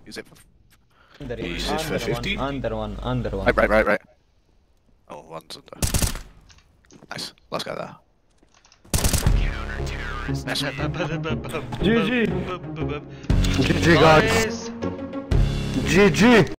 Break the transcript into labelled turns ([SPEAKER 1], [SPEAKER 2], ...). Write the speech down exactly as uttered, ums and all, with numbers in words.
[SPEAKER 1] Use it for...
[SPEAKER 2] Under,
[SPEAKER 1] Use it for
[SPEAKER 2] under
[SPEAKER 1] fifty?
[SPEAKER 2] one, under one, under one.
[SPEAKER 1] Right, right, right, right. Oh, one's under. Nice. Let's go there. Nice.
[SPEAKER 3] G G. G G guys. G G.